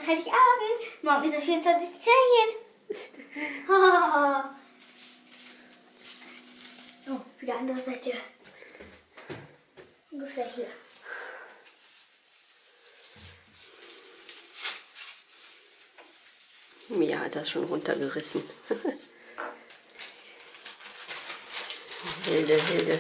ist Heiligabend. Morgen ist das 24. Türchen. Oh, wieder andere Seite. Ungefähr hier. Mia hat das schon runtergerissen. Hilde.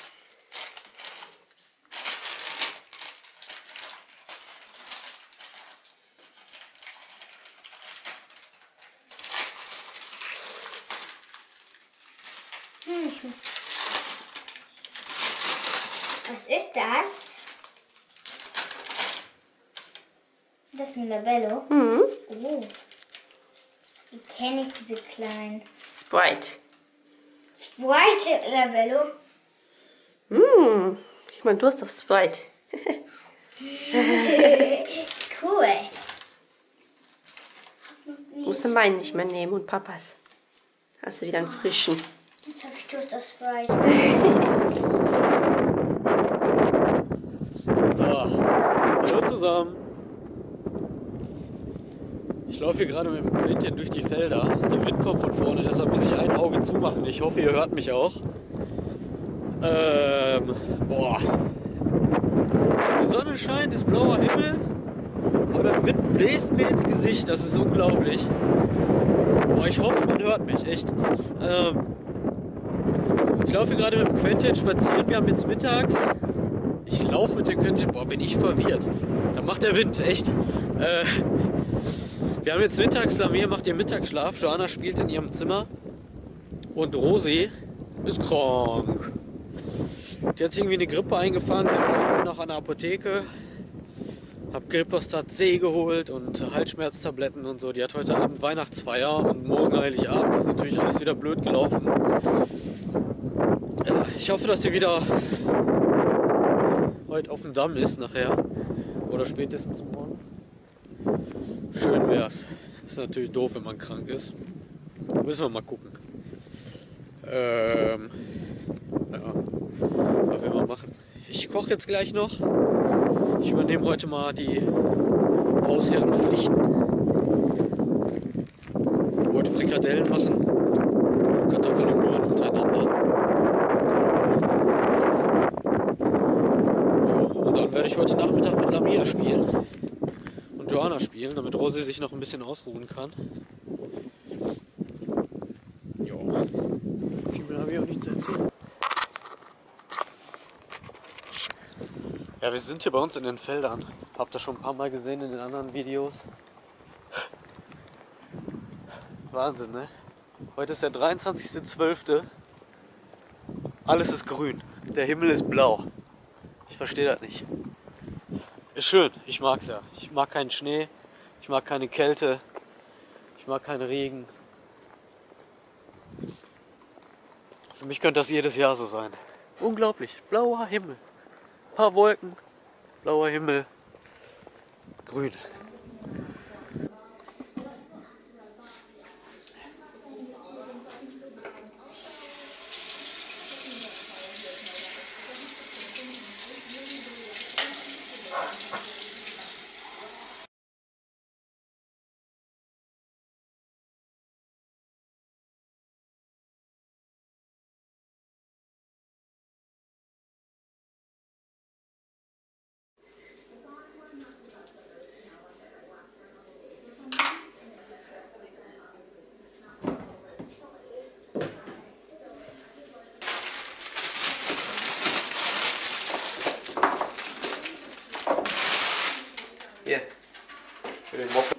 Was ist das? Das ist ein Labello. Mhm. Oh. Wie kenne ich diese kleinen? Sprite. Sprite Labello. Mhm. Ich meine, du hast doch Sprite. Cool. Musst du meinen nicht mehr nehmen und Papas. Hast du wieder einen frischen. Jetzt habe ich Toaster Sprite. Hallo zusammen. Ich laufe hier gerade mit dem Quäntchen durch die Felder. Der Wind kommt von vorne, deshalb muss ich ein Auge zumachen. Ich hoffe, ihr hört mich auch. Boah. Die Sonne scheint, ist blauer Himmel. Aber der Wind bläst mir ins Gesicht. Das ist unglaublich. Boah, ich hoffe, man hört mich, echt. Ich laufe hier gerade mit dem Quäntchen spazieren. Wir haben jetzt mittags. Ich laufe mit dem Quäntchen. Boah, bin ich verwirrt. Da macht der Wind, echt. Wir haben jetzt mittags, Lamia macht ihren Mittagsschlaf. Joanna spielt in ihrem Zimmer. Und Rosi ist krank. Die hat sich irgendwie eine Grippe eingefangen. Ich war vorhin noch an der Apotheke. Hab Gripostat C geholt und Halsschmerztabletten und so. Die hat heute Abend Weihnachtsfeier und morgen Heiligabend. Ist natürlich alles wieder blöd gelaufen. Ja, ich hoffe, dass sie wieder heute auf dem Damm ist nachher. Oder spätestens morgen. Schön wär's. Ist natürlich doof, wenn man krank ist. Müssen wir mal gucken. Ja. Was will man machen? Ich koche jetzt gleich noch. Ich übernehme heute mal die Hausherrenpflichten. Ich wollte Frikadellen machen. Kartoffeln und Möhren untereinander. Ja, und dann werde ich heute Nachmittag mit Lamia spielen. Und Joanna spielen, damit Rosi sich noch ein bisschen ausruhen kann. Ja, viel mehr habe ich auch nicht zu erzählen. Ja, wir sind hier bei uns in den Feldern. Habt ihr schon ein paar Mal gesehen in den anderen Videos. Wahnsinn, ne? Heute ist der 23.12. Alles ist grün. Der Himmel ist blau. Ich verstehe das nicht. Ist schön, ich mag's ja. Ich mag keinen Schnee, ich mag keine Kälte, ich mag keinen Regen. Für mich könnte das jedes Jahr so sein. Unglaublich, blauer Himmel. Ein paar Wolken, blauer Himmel, grün. Hier, für den Moffen.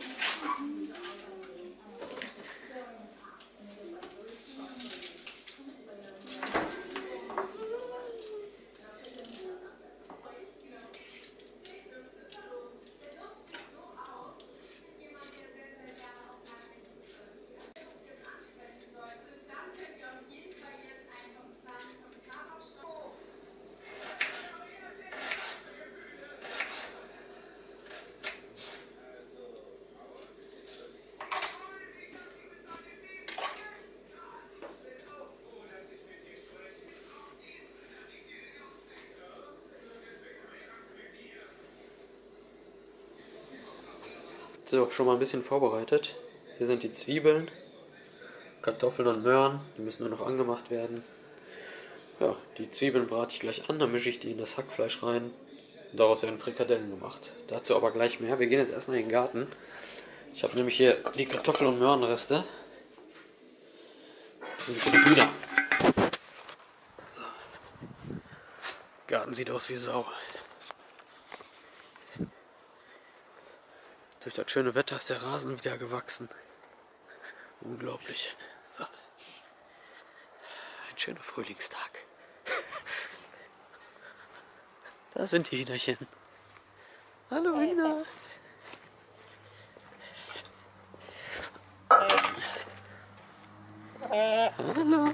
sie auch schon mal ein bisschen vorbereitet. Hier sind die Zwiebeln, Kartoffeln und Möhren. Die müssen nur noch angemacht werden. Ja, die Zwiebeln brate ich gleich an, dann mische ich die in das Hackfleisch rein. Daraus werden Frikadellen gemacht. Dazu aber gleich mehr. Wir gehen jetzt erstmal in den Garten. Ich habe nämlich hier die Kartoffel- und Möhrenreste. Das sind für die Hühner. So. Der Garten sieht aus wie Sau. Durch das schöne Wetter ist der Rasen wieder gewachsen. Unglaublich. So. Ein schöner Frühlingstag. Da sind die Hühnerchen. Hallo Hühner. Hallo.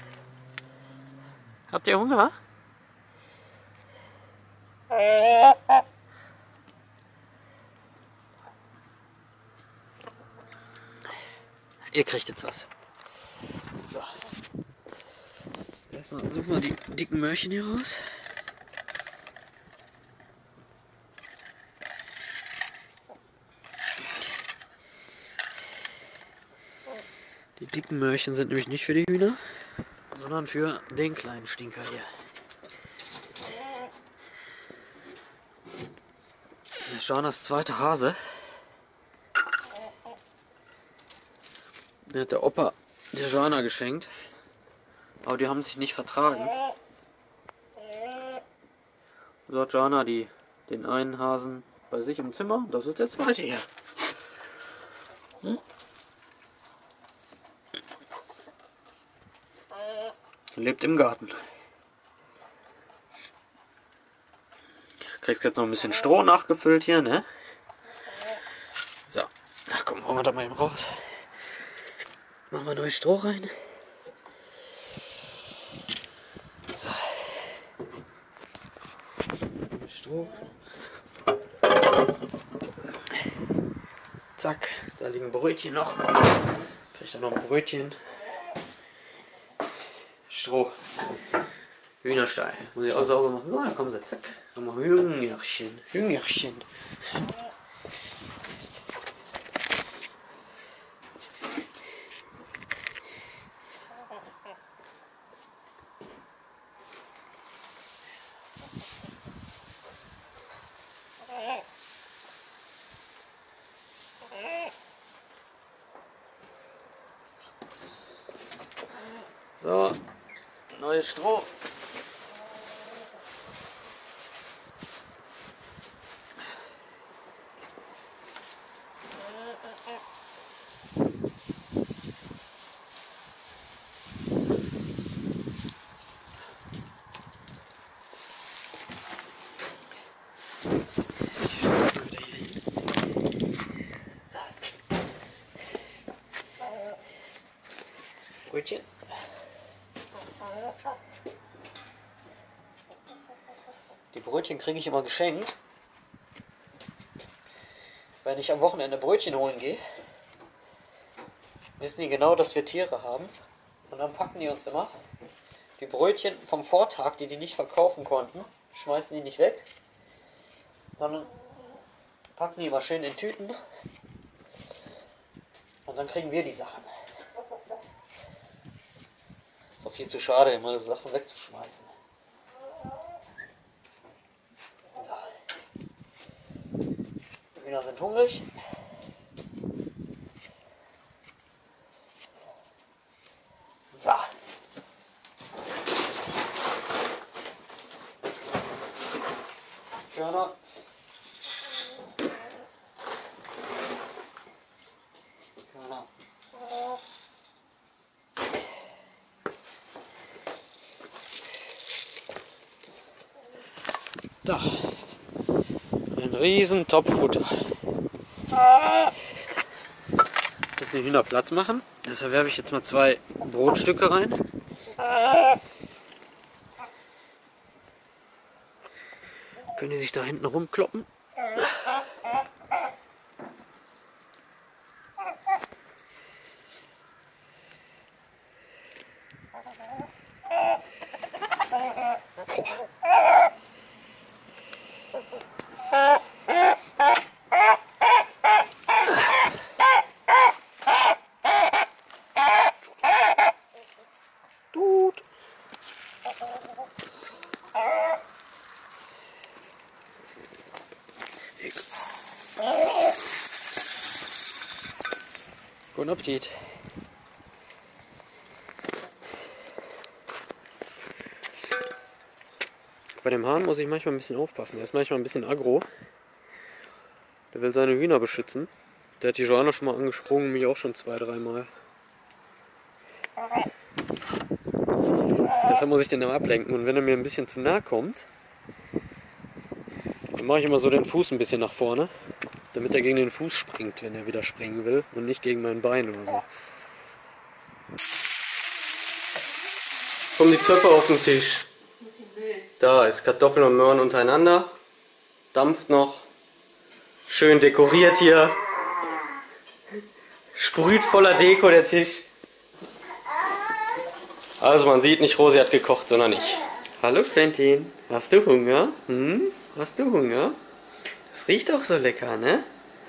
Habt ihr Hunger? Ihr kriegt jetzt was. So. Erstmal suchen wir die dicken Möhrchen hier raus. Die dicken Möhrchen sind nämlich nicht für die Hühner, sondern für den kleinen Stinker hier. Das ist Janas zweiter Hase. Den hat der Opa der Jana geschenkt. Aber die haben sich nicht vertragen. So hat Jana den einen Hasen bei sich im Zimmer. Das ist der zweite hier. Lebt im Garten. Kriegst jetzt noch ein bisschen Stroh nachgefüllt hier, ne? So, ach komm, holen wir da mal eben raus. Machen wir neues Stroh rein. So. Stroh. Zack, da liegen Brötchen noch. Kriegt er noch ein Brötchen. Stroh. Hühnerstall. Muss ich auch sauber machen. So, dann kommen sie. Zack. Nochmal Hühnerchen. Hühnerchen. So, neues Stroh. So. Brötchen. Die Brötchen kriege ich immer geschenkt. Wenn ich am Wochenende Brötchen holen gehe, wissen die genau, dass wir Tiere haben. Und dann packen die uns immer die Brötchen vom Vortag, die nicht verkaufen konnten, schmeißen die nicht weg, sondern packen die immer schön in Tüten. Und dann kriegen wir die Sachen. Ist auch viel zu schade, immer Sachen wegzuschmeißen. Die Hühner sind hungrig. So. Körner. Körner. Da. Ein riesen Topffutter. Jetzt müssen die Hühner Platz machen. Deshalb werfe ich jetzt mal 2 Brotstücke rein. Können die sich da hinten rumkloppen? Guten Appetit. Bei dem Hahn muss ich manchmal ein bisschen aufpassen. Er ist manchmal ein bisschen aggro. Der will seine Hühner beschützen. Der hat die Joanna schon mal angesprungen, mich auch schon 2-3 Mal. Deshalb muss ich den immer ablenken. Und wenn er mir ein bisschen zu nahe kommt, dann mache ich immer so den Fuß ein bisschen nach vorne, damit er gegen den Fuß springt, wenn er wieder springen will und nicht gegen mein Bein oder so. Kommen die Töpfe auf den Tisch. Da ist Kartoffeln und Möhren untereinander. Dampft noch. Schön dekoriert hier. Sprüht voller Deko der Tisch. Also man sieht nicht, Rosi hat gekocht, sondern ich. Hallo Quentin, hast du Hunger? Hast du Hunger? Das riecht auch so lecker, ne?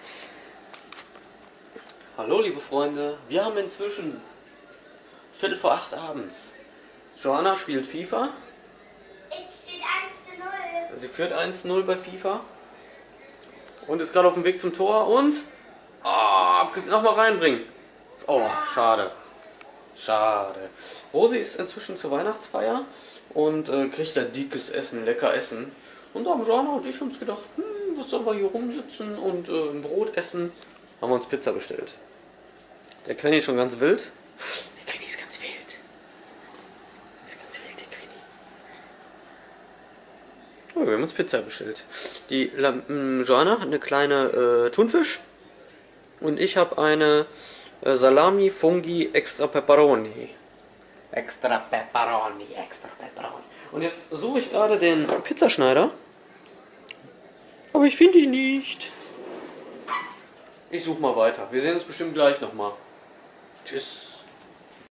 Hallo liebe Freunde, wir haben inzwischen 7:45 abends. Joanna spielt FIFA. Es steht 1:0. Sie führt 1:0 bei FIFA. Und ist gerade auf dem Weg zum Tor und... nochmal reinbringen. Oh, schade. Schade. Rosi ist inzwischen zur Weihnachtsfeier und kriegt da dickes Essen, lecker Essen. Und da haben Joanna und ich uns gedacht, was sollen wir hier rumsitzen und ein Brot essen? Haben wir uns Pizza bestellt. Der Quenny ist schon ganz wild. Der Quenny ist ganz wild. Ist ganz wild, der Quenny. Oh, wir haben uns Pizza bestellt. Die Joanna hat eine kleine Thunfisch. Und ich habe eine Salami Fungi Extra Pepperoni. Extra Pepperoni, Extra Pepperoni. Und jetzt suche ich gerade den Pizzaschneider. Aber ich finde ihn nicht. Ich suche mal weiter. Wir sehen uns bestimmt gleich nochmal. Tschüss.